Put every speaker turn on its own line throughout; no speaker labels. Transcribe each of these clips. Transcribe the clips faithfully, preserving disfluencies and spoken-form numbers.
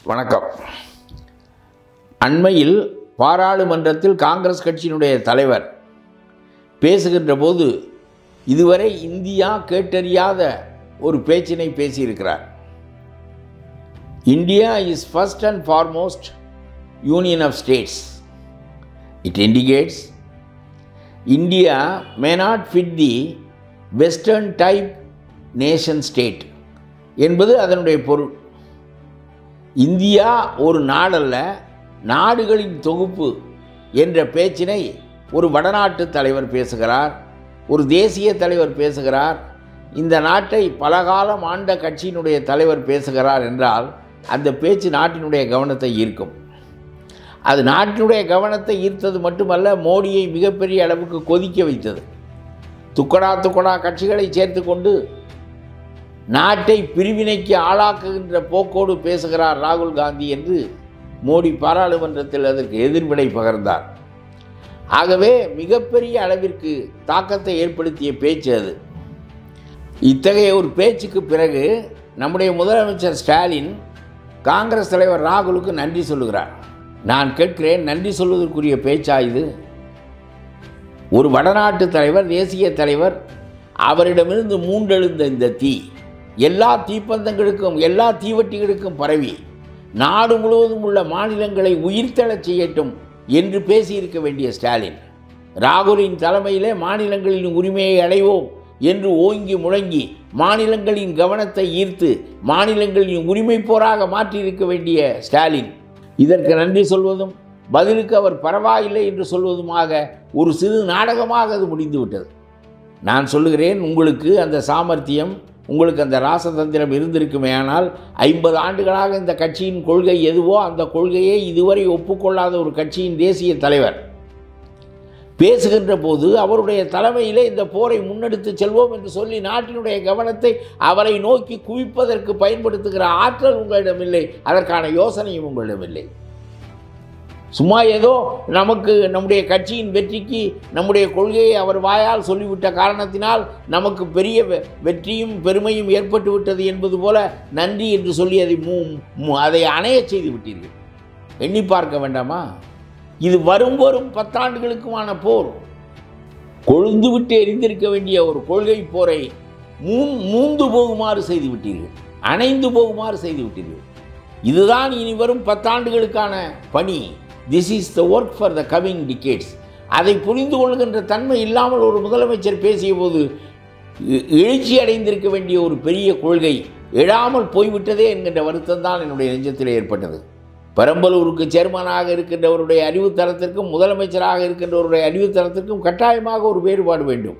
வணக்கம். அண்மையில் பாராளுமன்றத்தில் காங்கிரஸ் கட்சியினுடைய தலைவர் பேசுகின்ற போது இதுவரை இந்தியா கேட்டறியாத ஒரு பேச்சினை பேசியிருக்கிறார். India is first and foremost union of states. It indicates India may not fit the western type nation state என்பது அதனுடைய பொருள். இந்தியா ஒரு நாடல்ல, நாடுகளின் தொகுப்பு என்ற பேச்சினை ஒரு வடநாட்டு தலைவர் பேசுகிறார், ஒரு தேசிய தலைவர் பேசுகிறார், இந்த நாட்டை பலகாலம் ஆண்ட கட்சியினுடைய தலைவர் பேசுகிறார் என்றால் அந்த பேச்சு நாட்டினுடைய கவனத்தை ஈர்க்கும். அது நாட்டினுடைய கவனத்தை ஈர்த்தது மட்டுமல்ல, மோடியை மிகப்பெரிய அளவுக்கு கொதிக்க வைத்தது. துக்கடா துக்கடா கட்சிகளை சேர்த்து கொண்டு நாட்டை பிரிவினைக்கு ஆளாக்குகின்ற போக்கோடு பேசுகிறார் ராகுல் காந்தி என்று மோடி பாராளுமன்றத்தில் அதற்கு எதிர்வினை பகர்ந்தார். ஆகவே மிகப்பெரிய அளவிற்கு தாக்கத்தை ஏற்படுத்திய பேச்சு அது. இத்தகைய ஒரு பேச்சுக்கு பிறகு நம்முடைய முதலமைச்சர் ஸ்டாலின் காங்கிரஸ் தலைவர் ராகுலுக்கு நன்றி சொல்லுகிறார். நான் கேட்கிறேன், நன்றி சொல்வதற்குரிய பேச்சா இது? ஒரு வடநாட்டு தலைவர், தேசிய தலைவர், அவரிடமிருந்து மூண்டெழுந்த இந்த தீ எல்லா தீப்பந்தங்களுக்கும் எல்லா தீவட்டிகளுக்கும் பரவி நாடு முழுவதும் உள்ள மாநிலங்களை உயிர்த்தெழச் செய்யட்டும் என்று பேசியிருக்க வேண்டிய ஸ்டாலின், ராகுலின் தலைமையிலே மாநிலங்களின் உரிமையை அடைவோம் என்று ஓங்கி முழங்கி மாநிலங்களின் கவனத்தை ஈர்த்து மாநிலங்களின் உரிமை போராக மாற்றியிருக்க வேண்டிய ஸ்டாலின் இதற்கு நன்றி சொல்வதும் பதிலுக்கு அவர் பரவாயில்லை என்று சொல்வதுமாக ஒரு சிறு நாடகமாக அது முடிந்துவிட்டது. நான் சொல்லுகிறேன், உங்களுக்கு அந்த சாமர்த்தியம், உங்களுக்கு அந்த ராசதந்திரம் இருந்திருக்குமே ஆனால் ஐம்பது ஆண்டுகளாக இந்த கட்சியின் கொள்கை எதுவோ அந்த கொள்கையை இதுவரை ஒப்புக்கொள்ளாத ஒரு கட்சியின் தேசிய தலைவர் பேசுகின்ற போது அவருடைய தலைமையிலே இந்த போரை முன்னெடுத்து செல்வோம் என்று சொல்லி நாட்டினுடைய கவனத்தை அவரை நோக்கி குவிப்பதற்கு பயன்படுத்துகிற ஆற்றல் உங்களிடமில்லை, அதற்கான யோசனையும் உங்களிடமில்லை. சும்மா ஏதோ நமக்கு நம்முடைய கட்சியின் வெற்றிக்கு நம்முடைய கொள்கையை அவர் வாயால் சொல்லிவிட்ட காரணத்தினால் நமக்கு பெரிய வெற்றியும் பெருமையும் ஏற்பட்டு விட்டது என்பது போல நன்றி என்று சொல்லி அதை மூ அதை அணைய செய்து விட்டீர்கள். எண்ணி பார்க்க வேண்டாமா? இது வரும் வரும் பத்தாண்டுகளுக்குமான போர். கொழுந்து விட்டு எரிந்திருக்க வேண்டிய ஒரு கொள்கை போரை மூ மூந்து போகுமாறு செய்து விட்டீர்கள், அணைந்து போகுமாறு செய்து விட்டீர்கள். இதுதான் இனி வரும் பத்தாண்டுகளுக்கான பணி. This is the work for the coming decades. அதை புரிந்து கொள்கின்ற தன்மை இல்லாமல் ஒரு முதலமைச்சர் பேசிய போது எழுச்சி அடைந்திருக்க வேண்டிய ஒரு பெரிய கொள்கை எழாமல் போய்விட்டதே என்கின்ற வருத்தம் தான் என்னுடைய நெஞ்சத்தில் ஏற்பட்டது. பெரம்பலூருக்கு சேர்மனாக இருக்கின்றவருடைய அறிவுத்தரத்திற்கும் முதலமைச்சராக இருக்கின்றவருடைய அறிவுத்தரத்திற்கும் கட்டாயமாக ஒரு வேறுபாடு வேண்டும்.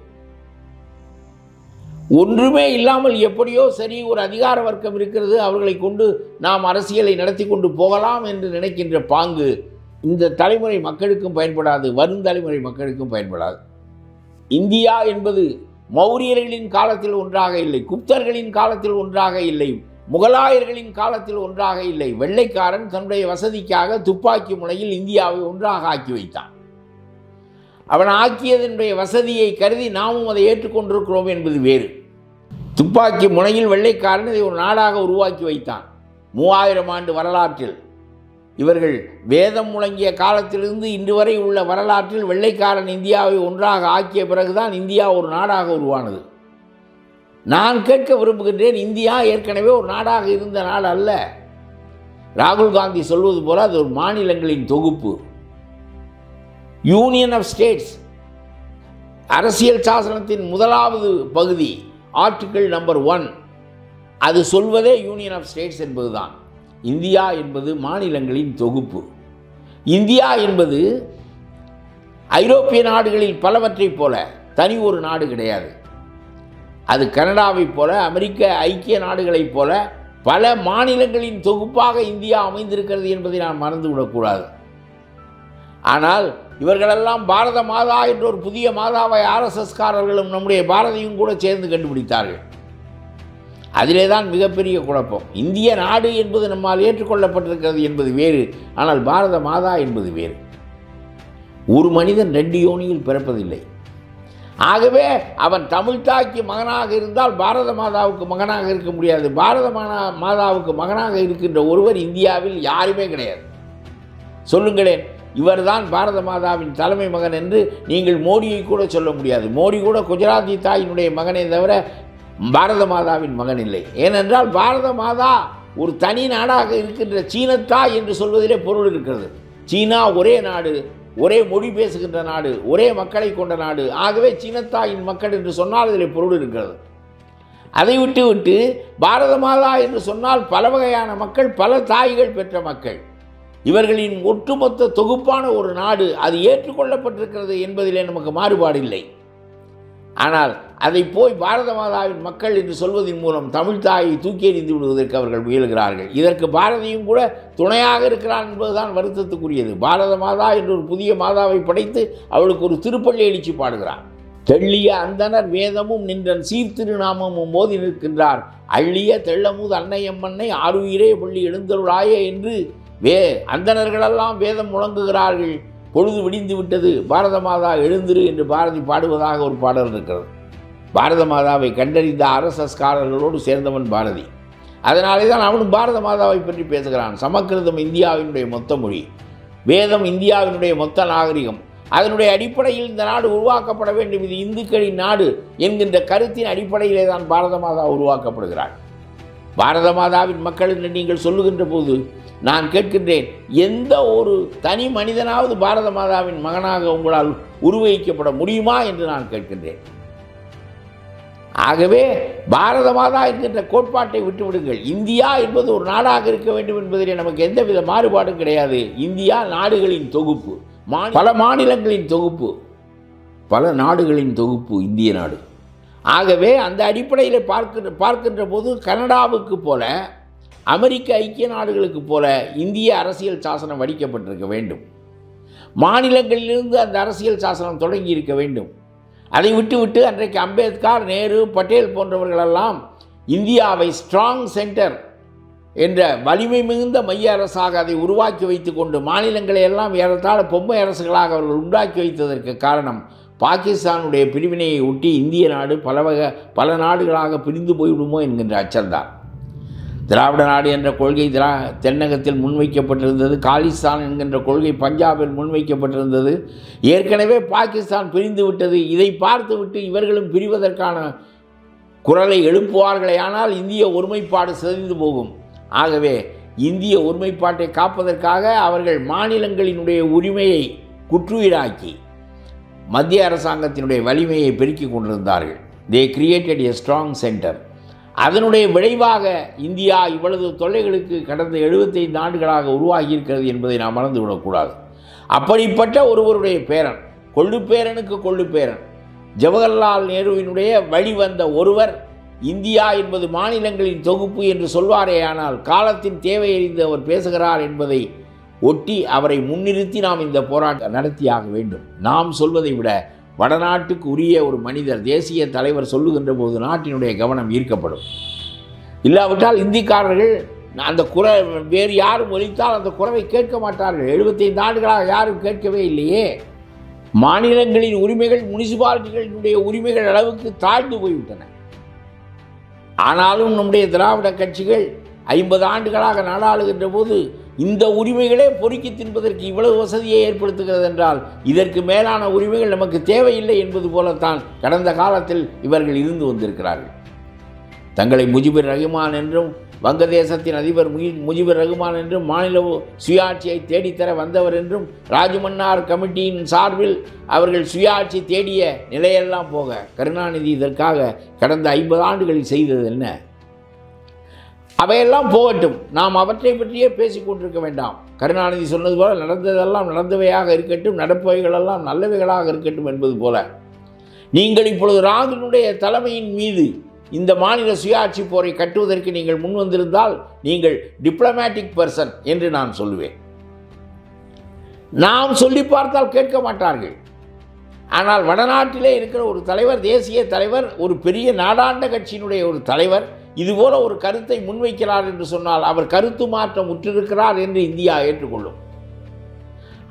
ஒன்றுமே இல்லாமல் எப்படியோ சரி ஒரு அதிகார வர்க்கம் இருக்கிறது, அவர்களை கொண்டு நாம் அரசியலை நடத்தி கொண்டு போகலாம் என்று நினைக்கின்ற பாங்கு இந்த தலைமுறை மக்களுக்கும் பயன்படாது, வரும் தலைமுறை மக்களுக்கும் பயன்படாது. இந்தியா என்பது மௌரியர்களின் காலத்தில் ஒன்றாக இல்லை, குப்தர்களின் காலத்தில் ஒன்றாக இல்லை, முகலாயர்களின் காலத்தில் ஒன்றாக இல்லை. வெள்ளைக்காரன் தன்னுடைய வசதிக்காக துப்பாக்கி முனையில் இந்தியாவை ஒன்றாக ஆக்கி வைத்தான். அவன் ஆக்கியதனுடைய வசதியை கருதி நாமும் அதை ஏற்றுக்கொண்டிருக்கிறோம் என்பது வேறு. துப்பாக்கி முனையில் வெள்ளைக்காரன் இதை ஒரு நாடாக உருவாக்கி வைத்தான். மூவாயிரம் ஆண்டு வரலாற்றில் இவர்கள் வேதம் முழங்கிய காலத்திலிருந்து இன்று வரை உள்ள வரலாற்றில் வெள்ளைக்காரன் இந்தியாவை ஒன்றாக ஆக்கிய பிறகுதான் இந்தியா ஒரு நாடாக உருவானது. நான் கேட்க விரும்புகின்றேன், இந்தியா ஏற்கனவே ஒரு நாடாக இருந்த நாடு அல்ல. ராகுல் காந்தி சொல்வது போல அது ஒரு மாநிலங்களின் தொகுப்பு, யூனியன் ஆஃப் ஸ்டேட்ஸ். அரசியல் சாசனத்தின் முதலாவது பகுதி ஆர்டிகிள் நம்பர் ஒன் அது சொல்வதே யூனியன் ஆஃப் ஸ்டேட்ஸ் என்பதுதான். இந்தியா என்பது மாநிலங்களின் தொகுப்பு. இந்தியா என்பது ஐரோப்பிய நாடுகளில் பலவற்றைப் போல தனி ஒரு நாடு கிடையாது. அது கனடாவைப் போல, அமெரிக்க ஐக்கிய நாடுகளைப் போல பல மாநிலங்களின் தொகுப்பாக இந்தியா அமைந்திருக்கிறது என்பதை நாம் மறந்துவிடக்கூடாது. ஆனால் இவர்களெல்லாம் பாரத மாதா என்ற ஒரு புதிய மாதாவை ஆர்எஸ்எஸ்காரர்களும் நம்முடைய பாரதியும் கூட சேர்ந்து கண்டுபிடித்தார்கள். அதிலே தான் மிகப்பெரிய குழப்பம். இந்திய நாடு என்பது நம்மால் ஏற்றுக்கொள்ளப்பட்டிருக்கிறது என்பது வேறு, ஆனால் பாரத மாதா என்பது வேறு. ஒரு மனிதன் ரெண்டு யோனியில் பிறப்பதில்லை. ஆகவே அவன் தமிழ் தாய்க்கு மகனாக இருந்தால் பாரத மாதாவுக்கு மகனாக இருக்க முடியாது. பாரத மாதாவுக்கு மகனாக இருக்கின்ற ஒருவர் இந்தியாவில் யாருமே கிடையாது. சொல்லுங்களேன், இவர்தான் பாரத மாதாவின் தலைமை மகன் என்று நீங்கள் மோடியை கூட சொல்ல முடியாது. மோடி கூட குஜராத்தி தாயினுடைய மகனே தவிர பாரத மாதாவின் மகன் இல்லை. ஏனென்றால் பாரத மாதா ஒரு தனி நாடாக இருக்கின்ற சீனத்தாய் என்று சொல்வதிலே பொருள் இருக்கிறது. சீனா ஒரே நாடு, ஒரே மொழி பேசுகின்ற நாடு, ஒரே மக்களை கொண்ட நாடு. ஆகவே சீனத்தாயின் மக்கள் என்று சொன்னால் இதில் பொருள் இருக்கிறது. அதை விட்டு விட்டு பாரத மாதா என்று சொன்னால் பல வகையான மக்கள், பல தாய்கள் பெற்ற மக்கள். இவர்களின் ஒட்டுமொத்த தொகுப்பான ஒரு நாடு, அது ஏற்றுக்கொள்ளப்பட்டிருக்கிறது என்பதிலே நமக்கு மாறுபாடு இல்லை. ஆனால் அதை போய் பாரத மாதாவின் மக்கள் என்று சொல்வதன் மூலம் தமிழ் தாயை தூக்கி எறிந்து விடுவதற்கு அவர்கள் முயல்கிறார்கள். இதற்கு பாரதியும் கூட துணையாக இருக்கிறான் என்பதுதான் வருத்தத்துக்குரியது. பாரத மாதா என்று ஒரு புதிய மாதாவை படைத்து அவளுக்கு ஒரு திருப்பள்ளி எழுச்சி பாடுகிறார். தெள்ளிய அந்தனர் வேதமும் நின்றன் சீர்திருநாமமும் மோதி நிற்கின்றார், அள்ளிய தெள்ளமுது அன்னையம்மன்னை ஆறுயிரே பள்ளி எழுந்தருளாயே என்று வே அந்தணர்களெல்லாம் வேதம் முழங்குகிறார்கள். பொழுது விடிந்து விட்டது, பாரத மாதா எழுந்திரு என்று பாரதி பாடுவதாக ஒரு பாடல் இருக்கிறது. பாரத மாதாவை கண்டறிந்த அரசஸ்காரர்களோடு சேர்ந்தவன் பாரதி. அதனாலே தான் அவனும் பாரத மாதாவை பற்றி பேசுகிறான். சமஸ்கிருதம் இந்தியாவினுடைய மொத்த மொழி, வேதம் இந்தியாவினுடைய மொத்த நாகரிகம். அதனுடைய அடிப்படையில் இந்த நாடு உருவாக்கப்பட வேண்டும், இது இந்துக்களின் நாடு என்கின்ற கருத்தின் அடிப்படையிலே தான் பாரத மாதா உருவாக்கப்படுகிறார். பாரத மாதாவின் மக்கள் என்று நீங்கள் சொல்லுகின்ற போது நான் கேட்கின்றேன், எந்த ஒரு தனி மனிதனாவது பாரத மாதாவின் மகனாக உங்களால் உருவகிக்கப்பட முடியுமா என்று நான் கேட்கின்றேன். ஆகவே பாரத மாதா என்கின்ற கோட்பாட்டை விட்டுவிடுங்கள். இந்தியா என்பது ஒரு நாடாக இருக்க வேண்டும் என்பதிலே நமக்கு எந்தவித மாறுபாடும் கிடையாது. இந்தியா நாடுகளின் தொகுப்பு, பல மாநிலங்களின் தொகுப்பு, பல நாடுகளின் தொகுப்பு இந்திய நாடு. ஆகவே அந்த அடிப்படையில் பார்க்கின்ற பார்க்கின்ற போது கனடாவுக்கு போல, அமெரிக்க ஐக்கிய நாடுகளுக்கு போல இந்திய அரசியல் சாசனம் வடிக்கப்பட்டிருக்க வேண்டும். மாநிலங்களிலிருந்து அந்த அரசியல் சாசனம் தொடங்கி இருக்க வேண்டும். அதை விட்டுவிட்டு அன்றைக்கு அம்பேத்கர், நேரு, பட்டேல் போன்றவர்களெல்லாம் இந்தியாவை ஸ்ட்ராங் சென்டர் என்ற வலிமை மிகுந்த மைய அரசாக அதை உருவாக்கி வைத்து கொண்டு மாநிலங்களை எல்லாம் ஏறத்தாழ பொம்மை அரசுகளாக அவர்கள் உண்டாக்கி வைத்ததற்கு காரணம் பாகிஸ்தானுடைய பிரிவினையை ஒட்டி இந்திய நாடு பல வகை பல நாடுகளாக பிரிந்து போய்விடுமோ என்கின்ற அச்சம்தான். திராவிட நாடு என்ற கொள்கை திரா தென்னகத்தில் முன்வைக்கப்பட்டிருந்தது. காலிஸ்தான் என்கின்ற கொள்கை பஞ்சாபில் முன்வைக்கப்பட்டிருந்தது. ஏற்கனவே பாகிஸ்தான் பிரிந்து விட்டது. இதை பார்த்துவிட்டு இவர்களும் பிரிவதற்கான குரலை எழுப்புவார்களே, ஆனால் இந்திய ஒருமைப்பாடு சிதைந்து போகும். ஆகவே இந்திய ஒருமைப்பாட்டை காப்பதற்காக அவர்கள் மாநிலங்களினுடைய உரிமையை குற்றுயிராக்கி மத்திய அரசாங்கத்தினுடைய வலிமையை பெருக்கிக் கொண்டிருந்தார்கள். They created a strong center. அதனுடைய விளைவாக இந்தியா இவ்வளவு தொல்லைகளுக்கு கடந்த எழுபத்தைந்து ஆண்டுகளாக உருவாகி இருக்கிறது என்பதை நாம் மறந்துவிடக்கூடாது. அப்படிப்பட்ட ஒருவருடைய பேரன், கொள்ளு பேரனுக்கு கொள்ளு பேரன், ஜவஹர்லால் நேருவினுடைய வழிவந்த ஒருவர் இந்தியா என்பது மாநிலங்களின் தொகுப்பு என்று சொல்வாரே, ஆனால் காலத்தின் தேவை அறிந்து அவர் பேசுகிறார் என்பதை ஒட்டி அவரை முன்னிறுத்தி நாம் இந்த போராட்டம் நடத்தியாக வேண்டும். நாம் சொல்வதை விட வடநாட்டுக்கு உரிய ஒரு மனிதர், தேசிய தலைவர் சொல்லுகின்ற போது நாட்டினுடைய கவனம் ஈர்க்கப்படும். இல்லாவிட்டால் இந்திக்காரர்கள் அந்த குறை வேறு யாரும் ஒலித்தால் அந்த குறைவை கேட்க மாட்டார்கள். எழுபத்தைந்து ஆண்டுகளாக யாரும் கேட்கவே இல்லையே. மாநிலங்களின் உரிமைகள் முனிசிபாலிட்டிகளினுடைய உரிமைகள் அளவுக்கு தாழ்ந்து போய்விட்டன. ஆனாலும் நம்முடைய திராவிட கட்சிகள் ஐம்பது ஆண்டுகளாக நாடாளுகின்ற போது இந்த உரிமைகளே பொறுக்கி தின்பதற்கு இவ்வளவு வசதியை ஏற்படுத்துகிறது என்றால் இதற்கு மேலான உரிமைகள் நமக்கு தேவையில்லை என்பது போலத்தான் கடந்த காலத்தில் இவர்கள் இருந்து வந்திருக்கிறார்கள். தங்களை முஜிபுர் ரஹ்மான் என்றும் வங்கதேசத்தின் அதிபர் முஜிபுர் ரஹ்மான் என்றும் மாநில சுயாட்சியை தேடித்தர வந்தவர் என்றும் ராஜமன்னார் கமிட்டியின் சார்பில் அவர்கள் சுயாட்சி தேடிய நிலையெல்லாம் போக கருணாநிதி இதற்காக கடந்த ஐம்பது ஆண்டுகளில் செய்தது என்ன? அவையெல்லாம் போகட்டும், நாம் அவற்றை பற்றியே பேசிக் கொண்டிருக்க வேண்டாம். கருணாநிதி சொன்னது போல நடந்ததெல்லாம் நடந்தவையாக இருக்கட்டும், நடப்பவைகளெல்லாம் நல்லவைகளாக இருக்கட்டும் என்பது போல நீங்கள் இப்பொழுது ராகுனுடைய தலைமையின் மீது இந்த மாநில சுயாட்சி போரை கட்டுவதற்கு நீங்கள் முன் வந்திருந்தால் நீங்கள் டிப்ளமேட்டிக் பர்சன் என்று நான் சொல்லுவேன். நாம் சொல்லி பார்த்தால் கேட்க மாட்டார்கள். ஆனால் வடநாட்டிலே இருக்கிற ஒரு தலைவர், தேசிய தலைவர், ஒரு பெரிய நாடாண்ட கட்சியினுடைய ஒரு தலைவர் இதுபோல ஒரு கருத்தை முன்வைக்கிறார் என்று சொன்னால் அவர் கருத்து மாற்றம் உற்றிருக்கிறார் என்று இந்தியா ஏற்றுக்கொள்ளும்.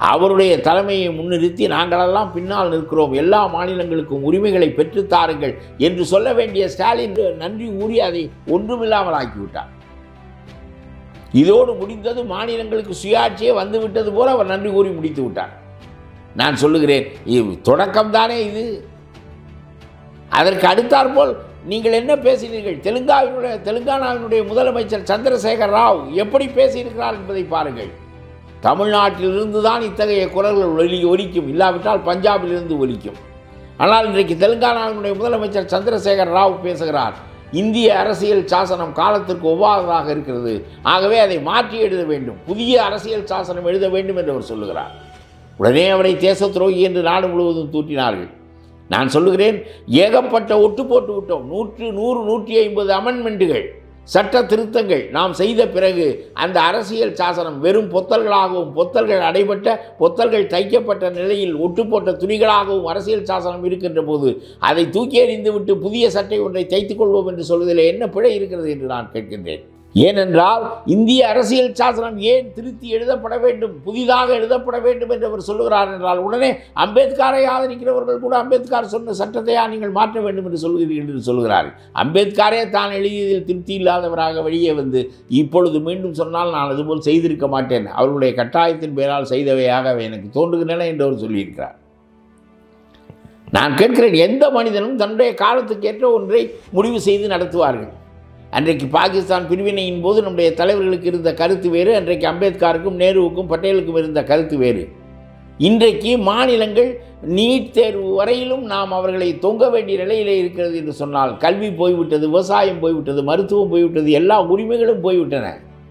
அவருடைய தலைமையை முன்னிறுத்தி நாங்களெல்லாம் பின்னால் நிற்கிறோம், எல்லா மாநிலங்களுக்கும் உரிமைகளை பெற்றுத்தாருங்கள் என்று சொல்ல வேண்டிய ஸ்டாலின் நன்றி கூறி அதை ஒன்றுமில்லாமல் ஆக்கிவிட்டார். இதோடு முடிந்தது, மாநிலங்களுக்கு சுயாட்சியே வந்துவிட்டது போல அவர் நன்றி கூறி முடித்து விட்டார். நான் சொல்லுகிறேன், தொடக்கம்தானே இது. அதற்கு அடுத்தாற்போல் நீங்கள் என்ன பேசினீர்கள்? தெலுங்காவினுடைய தெலுங்கானாவினுடைய முதலமைச்சர் சந்திரசேகர் ராவ் எப்படி பேசியிருக்கிறார் என்பதை பாருங்கள். தமிழ்நாட்டிலிருந்து தான் இத்தகைய குரல்கள் ஒலி ஒலிக்கும், இல்லாவிட்டால் பஞ்சாபிலிருந்து ஒலிக்கும். ஆனால் இன்றைக்கு தெலுங்கானாவினுடைய முதலமைச்சர் சந்திரசேகர் ராவ் பேசுகிறார், இந்திய அரசியல் சாசனம் காலத்திற்கு ஒவ்வாததாக இருக்கிறது, ஆகவே அதை மாற்றி எழுத வேண்டும், புதிய அரசியல் சாசனம் எழுத வேண்டும் என்று அவர் சொல்லுகிறார். உடனே அவரை தேச துரோகி என்று நாடு முழுவதும் தூற்றினார்கள். நான் சொல்லுகிறேன், ஏகப்பட்ட ஒட்டு போட்டு விட்டோம். நூற்று நூறு நூற்றி ஐம்பது அமெண்ட்மெண்ட்டுகள், சட்ட திருத்தங்கள் நாம் செய்த பிறகு அந்த அரசியல் சாசனம் வெறும் பொத்தல்களாகவும், பொத்தல்கள் அடைபட்ட பொத்தல்கள் தைக்கப்பட்ட நிலையில் ஒட்டு போட்ட துணிகளாகவும் அரசியல் சாசனம் இருக்கின்ற போது அதை தூக்கி எறிந்து விட்டு புதிய சட்டை ஒன்றை தைத்துக் கொள்வோம் என்று சொல்வதில் என்ன பிழை இருக்கிறது என்று நான் கேட்கின்றேன். ஏனென்றால் இந்திய அரசியல் சாசனம் ஏன் திருத்தி எழுதப்பட வேண்டும், புதிதாக எழுதப்பட வேண்டும் என்று அவர் சொல்லுகிறார் என்றால், உடனே அம்பேத்கரை ஆதரிக்கிறவர்கள் கூட அம்பேத்கர் சொன்ன சட்டத்தையா நீங்கள் மாற்ற வேண்டும் என்று சொல்கிறீர்கள் என்று சொல்கிறார்கள். அம்பேத்கரே தான் எழுதியதில் திருப்தி இல்லாதவராக வெளியே வந்து இப்பொழுது மீண்டும் சொன்னால் நான் அதுபோல் செய்திருக்க மாட்டேன், அவர்களுடைய கட்டாயத்தின் பேரால் செய்தவையாக எனக்கு தோன்றுகின்றன என்று அவர் சொல்லியிருக்கிறார். நான் கேட்கிறேன், எந்த மனிதனும் தன்னுடைய காலத்துக்கு ஏற்ற ஒன்றை முடிவு செய்து நடத்துவார்கள். அன்றைக்கு பாகிஸ்தான் பிரிவினையின் போது நம்முடைய தலைவர்களுக்கு இருந்த கருத்து வேறு, அன்றைக்கு அம்பேத்கருக்கும் நேருவுக்கும் பட்டேலுக்கும் இருந்த கருத்து வேறு. இன்றைக்கு மாநிலங்கள் நீட் தேர்வு வரையிலும் நாம் அவர்களை தொங்க வேண்டிய நிலையிலே இருக்கிறது என்று சொன்னால், கல்வி போய்விட்டது, விவசாயம் போய்விட்டது, மருத்துவம் போய்விட்டது, எல்லா உரிமைகளும் போய்விட்டன.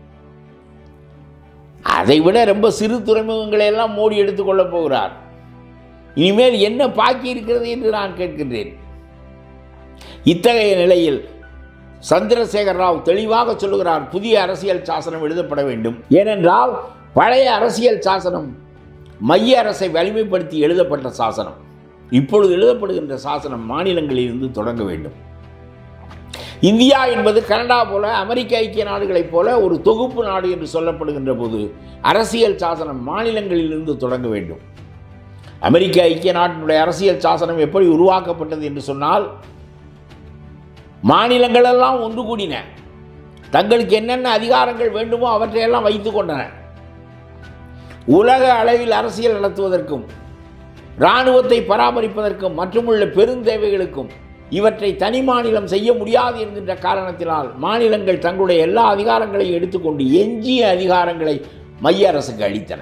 அதைவிட ரொம்ப சிறு துறைமுகங்களை எல்லாம் மோடி எடுத்துக்கொள்ளப் போகிறார். இனிமேல் என்ன பாக்கி இருக்கிறது என்று நான் கேட்கின்றேன். இத்தகைய நிலையில் சந்திரசேகர் ராவ் தெளிவாக சொல்லுகிறார், புதிய அரசியல் சாசனம் எழுதப்பட வேண்டும். ஏனென்றால் பழைய அரசியல் சாசனம் மைய அரசை வலிமைப்படுத்தி எழுதப்பட்ட சாசனம். இப்பொழுது எழுதப்படுகின்ற சாசனம் மாநிலங்களில் இருந்து தொடங்க வேண்டும். இந்தியா என்பது கனடா போல, அமெரிக்க ஐக்கிய நாடுகளைப் போல ஒரு தொகுப்பு நாடு என்று சொல்லப்படுகின்ற போது அரசியல் சாசனம் மாநிலங்களிலிருந்து தொடங்க வேண்டும். அமெரிக்க ஐக்கிய நாட்டினுடைய அரசியல் சாசனம் எப்படி உருவாக்கப்பட்டது என்று சொன்னால், மாநிலங்களெல்லாம் ஒன்று கூடின, தங்களுக்கு என்னென்ன அதிகாரங்கள் வேண்டுமோ அவற்றையெல்லாம் வைத்து கொண்டன. உலக அளவில் அரசியல் நடத்துவதற்கும், இராணுவத்தை பராமரிப்பதற்கும் மற்றுமுள்ள பெருந்தேவைகளுக்கும் இவற்றை தனி மாநிலம் செய்ய முடியாது என்கின்ற காரணத்தினால் மாநிலங்கள் தங்களுடைய எல்லா அதிகாரங்களையும் எடுத்துக்கொண்டு எஞ்சிய அதிகாரங்களை மைய அரசுக்கு அளித்தன.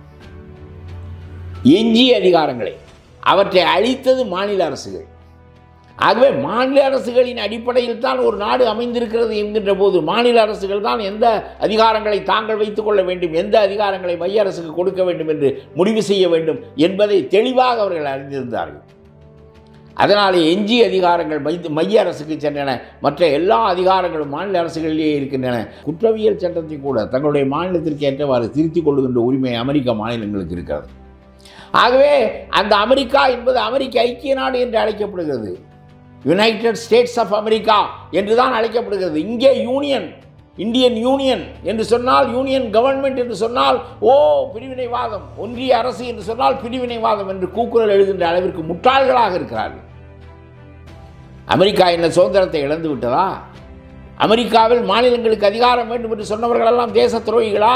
எஞ்சிய அதிகாரங்களை அவற்றை அளித்தது மாநில அரசுகள். ஆகவே மாநில அரசுகளின் அடிப்படையில் தான் ஒரு நாடு அமைந்திருக்கிறது என்கின்ற போது மாநில அரசுகள் தான் எந்த அதிகாரங்களை தாங்கள் வைத்துக் கொள்ள வேண்டும், எந்த அதிகாரங்களை மைய அரசுக்கு கொடுக்க வேண்டும் என்று முடிவு செய்ய வேண்டும் என்பதை தெளிவாக அவர்கள் அறிந்திருந்தார்கள். அதனாலே எஞ்சிய அதிகாரங்கள் மைய அரசுக்கு சென்றன, மற்ற எல்லா அதிகாரங்களும் மாநில அரசுகளிலேயே இருக்கின்றன. குற்றவியல் சட்டத்தை கூட தங்களுடைய மாநிலத்திற்கு ஏற்றவாறு திருத்திக் கொள்ளுகின்ற உரிமை அமெரிக்க மாநிலங்களுக்கு இருக்கிறது. ஆகவே அந்த அமெரிக்கா என்பது அமெரிக்க ஐக்கிய நாடு என்று அழைக்கப்படுகிறது, யுனைடெட் ஸ்டேட்ஸ் ஆஃப் அமெரிக்கா என்று தான் அழைக்கப்படுகிறது. இங்கே யூனியன், இந்தியன் யூனியன் என்று சொன்னால், யூனியன் கவர்மெண்ட் என்று சொன்னால் ஓ பிரிவினைவாதம், ஒன்றிய அரசு என்று சொன்னால் பிரிவினைவாதம் என்று கூக்குரல் எழுகின்ற அளவிற்கு முட்டாள்களாக இருக்கிறார்கள். அமெரிக்கா என்ன சுதந்திரத்தை இழந்து விட்டதா? அமெரிக்காவில் மாநிலங்களுக்கு அதிகாரம் வேண்டும் என்று சொன்னவர்களெல்லாம் தேச துரோகிகளா?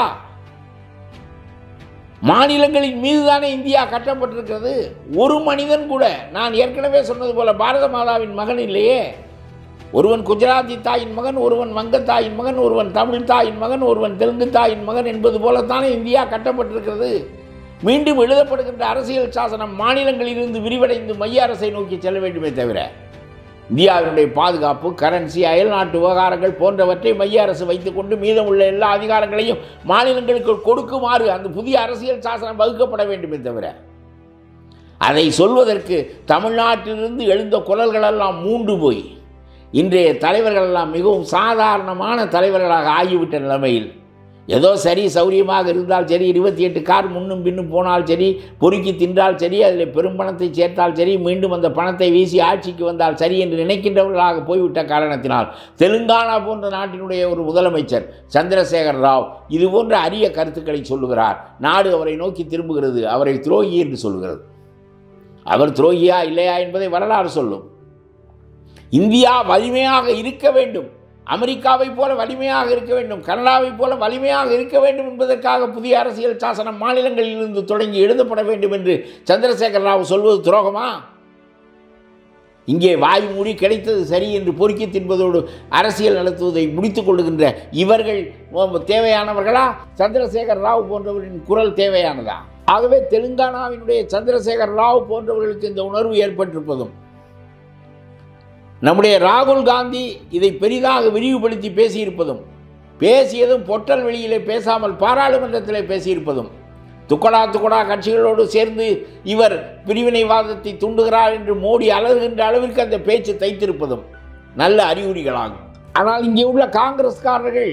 மாநிலங்களின் மீதுதானே இந்தியா கட்டப்பட்டிருக்கிறது. ஒரு மனிதன் கூட, நான் ஏற்கனவே சொன்னது போல பாரத மாதாவின் மகன் இல்லையே, ஒருவன் குஜராத்தி தாயின் மகன், ஒருவன் வங்க தாயின் மகன், ஒருவன் தமிழ் தாயின் மகன், ஒருவன் தெலுங்கு தாயின் மகன் என்பது போலத்தானே இந்தியா கட்டப்பட்டிருக்கிறது. மீண்டும் எழுதப்படுகின்ற அரசியல் சாசனம் மாநிலங்களிலிருந்து விரிவடைந்து மைய அரசை நோக்கி செல்ல வேண்டுமே தவிர, இந்தியாவினுடைய பாதுகாப்பு, கரன்சி, அயல்நாட்டு விவகாரங்கள் போன்றவற்றை மைய அரசு வைத்துக்கொண்டு மீதமுள்ள எல்லா அதிகாரங்களையும் மாநிலங்களுக்கு கொடுக்குமாறு அந்த புதிய அரசியல் சாசனம் வகுக்கப்பட வேண்டுமே தவிர, அதை சொல்வதற்கு தமிழ்நாட்டிலிருந்து எழுந்த குரல்களெல்லாம் மூண்டு போய் இன்றைய தலைவர்களெல்லாம் மிகவும் சாதாரணமான தலைவர்களாக ஆகிவிட்ட நிலைமையில் ஏதோ சரி சௌரியமாக இருந்தால் சரி, இருபத்தி எட்டு கார் முன்னும் பின்னும் போனால் சரி, பொறுக்கி தின்றால் சரி, அதில் பெரும் பணத்தை சேர்த்தால் சரி, மீண்டும் அந்த பணத்தை வீசி ஆட்சிக்கு வந்தால் சரி என்று நினைக்கின்றவர்களாக போய்விட்ட காரணத்தினால் தெலுங்கானா போன்ற நாட்டினுடைய ஒரு முதலமைச்சர் சந்திரசேகர் ராவ் இது போன்ற அரிய கருத்துக்களை சொல்லுகிறார். நாடு அவரை நோக்கி திரும்புகிறது, அவரை துரோகி என்று சொல்லுகிறது. அவர் துரோகியா இல்லையா என்பதை வரலாறு சொல்லும். இந்தியா வலிமையாக இருக்க வேண்டும், அமெரிக்காவை போல வலிமையாக இருக்க வேண்டும், கனடாவை போல வலிமையாக இருக்க வேண்டும் என்பதற்காக புதிய அரசியல் சாசனம் மாநிலங்களில் இருந்து தொடங்கி எழுதப்பட வேண்டும் என்று சந்திரசேகர் ராவ் சொல்வது துரோகமா? இங்கே வாய் மூடி கிடைத்தது சரி என்று பொறுக்கி தின்பதோடு அரசியல் நடத்துவதை முடித்துக் கொள்ளுகின்ற இவர்கள் தேவையானவர்களா? சந்திரசேகர் ராவ் போன்றவரின் குரல் தேவையானதா? ஆகவே தெலுங்கானாவினுடைய சந்திரசேகர் ராவ் போன்றவர்களுக்கு இந்த உணர்வு ஏற்பட்டிருப்பதும், நம்முடைய ராகுல் காந்தி இதை பெரிதாக விரிவுபடுத்தி பேசியிருப்பதும், பேசியதும் பொட்டல் வெளியிலே பேசாமல் பாராளுமன்றத்திலே பேசியிருப்பதும், துக்கடா துக்கடா கட்சிகளோடு சேர்ந்து இவர் பிரிவினைவாதத்தை தூண்டுகிறார் என்று மோடி அலறுகின்ற அளவிற்கு அந்த பேச்சு தைத்திருப்பதும் நல்ல அறிகுறிகளாகும். ஆனால் இங்கே உள்ள காங்கிரஸ்காரர்கள்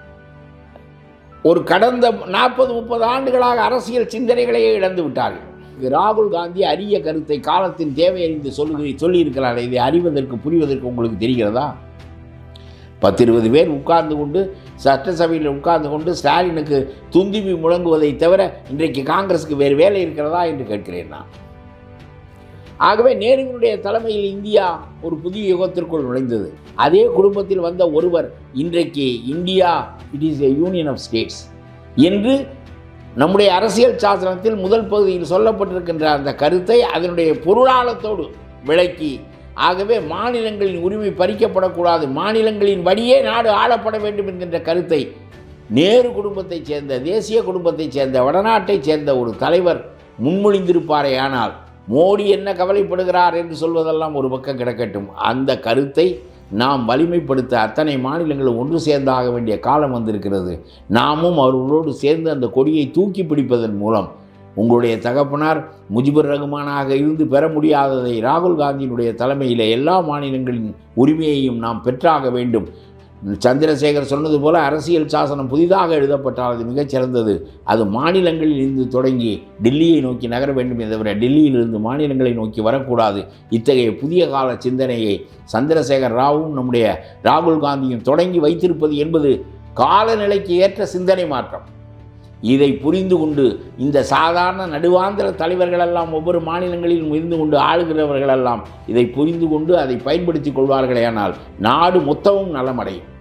ஒரு கடந்த நாற்பது முப்பது ஆண்டுகளாக அரசியல் சிந்தனைகளையே இழந்து விட்டார்கள். ராகுல் காந்தி அரிய கருத்தை காலத்தின் தேவை அறிந்து சொல்லுகிறீ சொல்லியிருக்கிறார். இதை அறிவதற்கு புரிவதற்கு உங்களுக்கு தெரிகிறதா? பத்து இருபது பேர் உட்கார்ந்து கொண்டு சட்டசபையில் உட்கார்ந்து கொண்டு ஸ்டாலினுக்கு துந்திபி முழங்குவதை தவிர இன்றைக்கு காங்கிரஸுக்கு வேறு வேலை இருக்கிறதா என்று கேட்கிறேன் நான். ஆகவே நேருவினுடைய தலைமையில் இந்தியா ஒரு புதிய யுகத்திற்குள் நுழைந்தது. அதே குடும்பத்தில் வந்த ஒருவர் இன்றைக்கு India it is a union of states என்று நம்முடைய அரசியல் சாசனத்தில் முதல் பகுதியில் சொல்லப்பட்டிருக்கின்ற அந்த கருத்தை அதனுடைய பொருளாளத்தோடு விளக்கி, ஆகவே மாநிலங்களின் உரிமை பறிக்கப்படக்கூடாது, மாநிலங்களின் வழியே நாடு ஆளப்பட வேண்டும் என்கின்ற கருத்தை நேரு குடும்பத்தைச் சேர்ந்த, தேசிய குடும்பத்தைச் சேர்ந்த, வடநாட்டைச் சேர்ந்த ஒரு தலைவர் முன்மொழிந்திருப்பாரே. ஆனால் மோடி என்ன கவலைப்படுகிறார் என்று சொல்வதெல்லாம் ஒரு பக்கம் கிடக்கட்டும், அந்த கருத்தை நாம் வலிமைப்படுத்த அத்தனை மாநிலங்களும் ஒன்று சேர்ந்தாக வேண்டிய காலம் வந்திருக்கிறது. நாமும் அவர்களோடு சேர்ந்து அந்த கொடியை தூக்கி பிடிப்பதன் மூலம் உங்களுடைய தகப்பனார் முஜிபுர் ரஹ்மானாக இருந்து பெற முடியாததை ராகுல் காந்தியினுடைய தலைமையில் எல்லா மாநிலங்களின் உரிமையையும் நாம் பெற்றாக வேண்டும். சந்திரசேகர் சொன்னது போல அரசியல் சாசனம் புதிதாக எழுதப்பட்டால் அது மிகச்சிறந்தது. அது மாநிலங்களில் இருந்து தொடங்கி டெல்லியை நோக்கி நகர வேண்டும் தவிர டெல்லியிலிருந்து மாநிலங்களை நோக்கி வரக்கூடாது. இத்தகைய புதிய கால சிந்தனையை சந்திரசேகர் ராவும் நம்முடைய ராகுல் காந்தியும் தொடங்கி வைத்திருப்பது என்பது காலநிலைக்கு ஏற்ற சிந்தனை மாற்றம். இதை புரிந்து கொண்டு இந்த சாதாரண நடுவாந்திர தலைவர்களெல்லாம் ஒவ்வொரு மாநிலங்களிலும் இருந்து கொண்டு ஆளுகிறவர்களெல்லாம் இதை புரிந்து கொண்டு அதை பயன்படுத்தி கொள்வார்களேயானால் நாடு மொத்தமும் நலமடையும்.